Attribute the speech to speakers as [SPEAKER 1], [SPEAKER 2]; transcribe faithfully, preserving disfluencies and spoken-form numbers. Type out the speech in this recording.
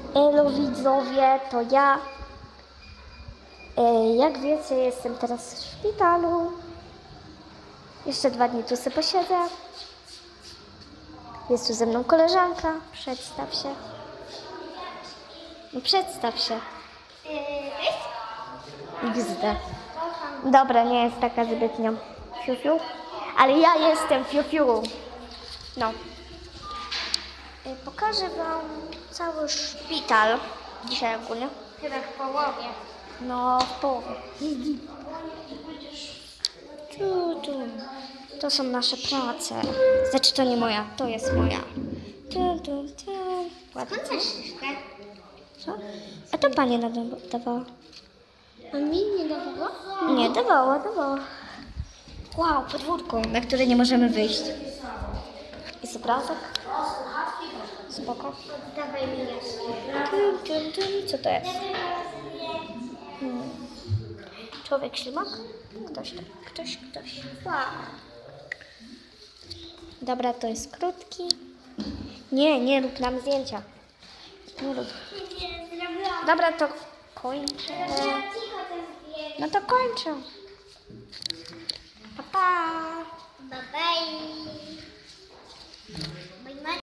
[SPEAKER 1] Elo widzowie, to ja. E, jak wiecie, jestem teraz w szpitalu. Jeszcze dwa dni tu sobie posiedzę. Jest tu ze mną koleżanka. Przedstaw się. No przedstaw się. iks de. Dobra, nie jest taka zbytnio fiu-fiu. Ale ja jestem fiu-fiu. No. E, pokażę wam cały szpital. Dzisiaj ogólnie.
[SPEAKER 2] Chyba w połowie.
[SPEAKER 1] No, w połowie. Tu, tu. To są nasze prace. Znaczy, to nie moja, to jest moja. Tu, tu, tu. Ładnie.
[SPEAKER 2] Skąd masz ścieżkę?
[SPEAKER 1] Co? A to pani nada- dawała.
[SPEAKER 2] A mi nie dawało?
[SPEAKER 1] Nie, dawała, dawała. Wow, podwórko, na które nie możemy wyjść. Jest obrazek. Spoko.
[SPEAKER 2] Dawaj mi jeszcze.
[SPEAKER 1] Tum, tum, tum. Co to jest? Hmm. Człowiek ślimak? Ktoś, ktoś, ktoś.
[SPEAKER 2] Wow.
[SPEAKER 1] Dobra, to jest krótki. Nie, nie rób nam zdjęcia. Nie rób.
[SPEAKER 2] Nie, zrobiłam.
[SPEAKER 1] Dobra, to kończę.
[SPEAKER 2] Cicho to zdjęcie.
[SPEAKER 1] No to kończę.